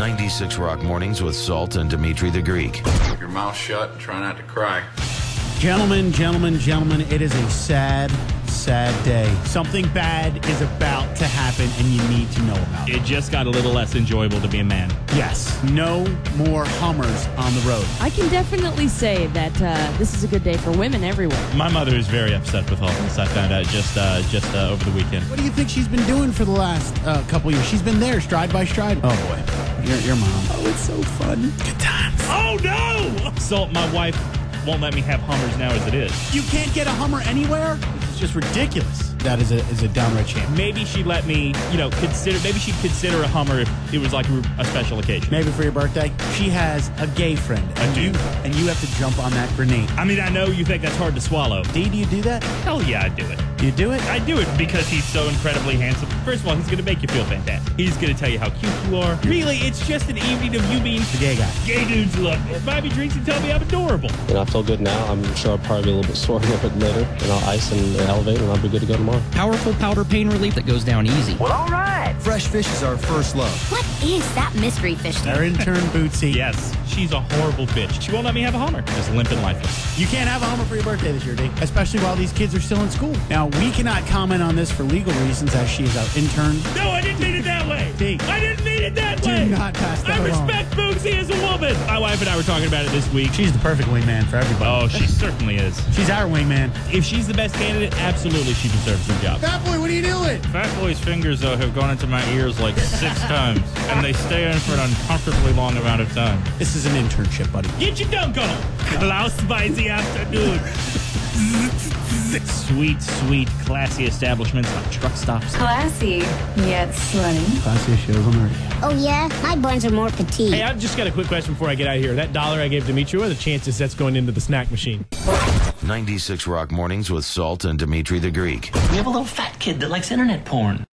96 Rock Mornings with Salt and Dimitri the Greek. Keep your mouth shut and try not to cry. Gentlemen, it is a sad day. Something bad is about to happen, and you need to know about it. It just got a little less enjoyable to be a man. Yes, no more Hummers on the road. I can definitely say that this is a good day for women everywhere. My mother is very upset with all this. I found out just over the weekend. What do you think she's been doing for the last couple years? She's been there, stride by stride. Oh, boy. Your mom. Oh, it's so fun. Good times. Oh, no! Salt, my wife won't let me have Hummers now as it is. You can't get a Hummer anywhere? This is just ridiculous. That is a downright shame. Maybe she'd let me, maybe she'd consider a Hummer if it was like a special occasion. Maybe for your birthday. She has a gay friend. I do. And you have to jump on that grenade. I mean, I know you think that's hard to swallow. Do you do that? Hell yeah, I do it. You do it? I do it because he's so incredibly handsome. First of all, he's going to make you feel fantastic. He's going to tell you how cute you are. Really, it's just an evening of you being the gay guy. Gay dudes love me. Buy me drinks and tell me I'm adorable. I feel good now. I'm sure I'll probably be a little bit sore a little bit later, and I'll ice and elevate, and I'll be good to go tomorrow. Powerful powder pain relief that goes down easy. Well, all right. Fresh fish is our first love. What is that mystery fish? Our intern, Bootsy. Yes, she's a horrible bitch. She won't let me have a Hummer. Just limp and lifeless. You can't have a Hummer for your birthday this year, D. Especially while these kids are still in school. Now, we cannot comment on this for legal reasons, as she is our intern. No, I didn't mean it that way. D. I didn't mean it that way. Do not pass that I along. respect Bootsy as a woman. My wife and I were talking about it this week. She's the perfect wingman for everybody. Oh, she certainly is. She's our wingman. If she's the best candidate, absolutely she deserves the job. Fat Boy, what are you doing? Fat Boy's fingers, though, have gone into my ears like 6 times, and they stay in for an uncomfortably long amount of time. This is an internship, buddy. Get your dunk on! Klaus by the afternoon. Sweet, classy establishments like truck stops. Classy, yet slutty. Classy shows on the radio. Oh, yeah? My buns are more petite. Hey, I've just got a quick question before I get out of here. That $1 I gave Dimitri, what are the chances that's going into the snack machine? 96 Rock Mornings with Salt and Dimitri the Greek. We have a little fat kid that likes internet porn.